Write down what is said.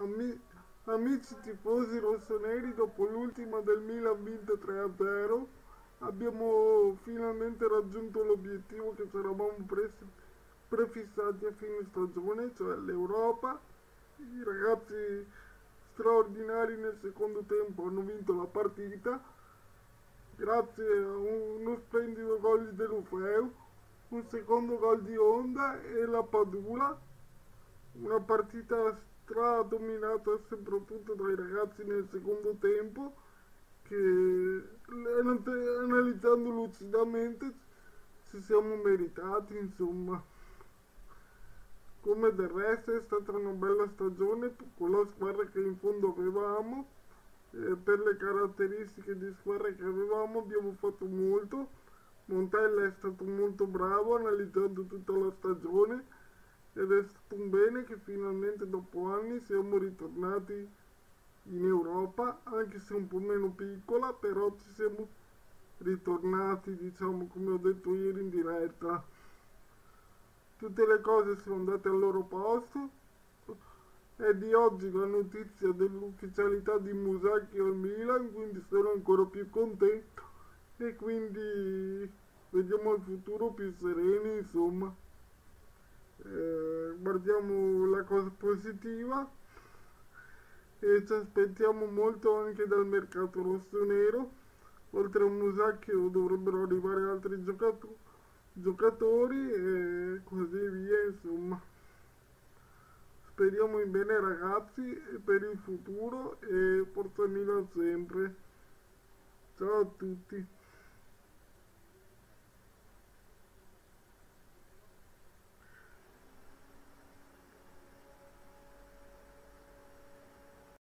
Ami- amici tifosi rossoneri, dopo l'ultima del Milan vinta 3-0, abbiamo finalmente raggiunto l'obiettivo che ci eravamo prefissati a fine stagione, cioè l'Europa. I ragazzi straordinari nel secondo tempo hanno vinto la partita grazie a uno splendido gol di De Lufeu, un secondo gol di Honda e la Padula. Una partita stradominata soprattutto dai ragazzi nel secondo tempo che analizzando lucidamente ci siamo meritati, insomma. Come del resto è stata una bella stagione con la squadra che in fondo avevamo. Per le caratteristiche di squadra che avevamo abbiamo fatto molto. Montella è stato molto bravo analizzando tutta la stagione ed è stato un bene che finalmente dopo anni siamo ritornati in Europa, anche se un po' meno piccola, però ci siamo ritornati, diciamo, come ho detto ieri in diretta. Tutte le cose sono andate al loro posto. È di oggi la notizia dell'ufficialità di Musacchio al Milan, quindi sono ancora più contento e quindi vediamo il futuro più sereni, insomma. Guardiamo la cosa positiva e ci aspettiamo molto anche dal mercato rossonero. Oltre a Musacchio dovrebbero arrivare altri giocatori e così via, insomma. Speriamo in bene ragazzi e per il futuro e forza Milan sempre. Ciao a tutti.